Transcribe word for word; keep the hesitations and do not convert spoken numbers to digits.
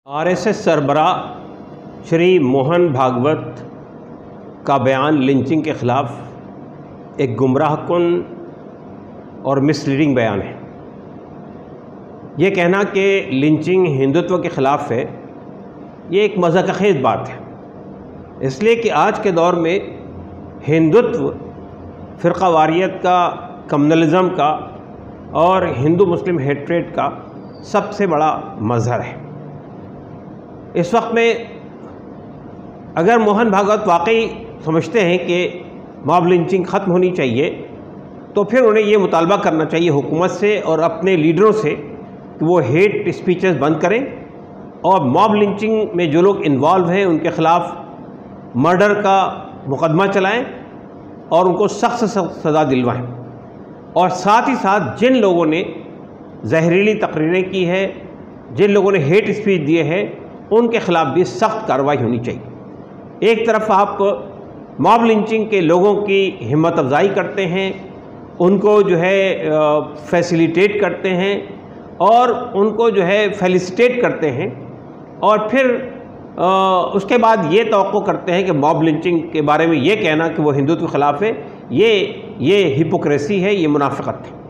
RSS सरबराह श्री मोहन भागवत का बयान लिंचिंग के ख़िलाफ़ एक गुमराहकुन और मिसलीडिंग बयान है। ये कहना कि लिंचिंग हिंदुत्व के ख़िलाफ़ है, ये एक मज़ाक़खेज़ बात है, इसलिए कि आज के दौर में हिंदुत्व फ़िरक़ावारियत का, कम्युनलिज़म का और हिंदू मुस्लिम हेट्रेड का सबसे बड़ा मज़हर है। इस वक्त में अगर मोहन भागवत वाकई समझते हैं कि मॉब लिंचिंग ख़त्म होनी चाहिए, तो फिर उन्हें ये मुतालबा करना चाहिए हुकूमत से और अपने लीडरों से कि वो हेट स्पीचेस बंद करें और मॉब लिंचिंग में जो लोग इन्वॉल्व हैं उनके ख़िलाफ़ मर्डर का मुकदमा चलाएं और उनको सख्त से सख्त सज़ा दिलवाएं। और साथ ही साथ जिन लोगों ने जहरीली तकरीरें की है, जिन लोगों ने हेट स्पीच दिए हैं, उनके ख़िलाफ़ भी सख्त कार्रवाई होनी चाहिए। एक तरफ आप मॉब लिंचिंग के लोगों की हिम्मत अफजाई करते हैं, उनको जो है फैसिलिटेट करते हैं और उनको जो है फेलिसिटेट करते हैं, और फिर आ, उसके बाद ये तवक्को करते हैं कि मॉब लिंचिंग के बारे में ये कहना कि वो हिंदुत्व के ख़िलाफ़ है, ये ये हिपोक्रेसी है, ये मुनाफ़िक़त है।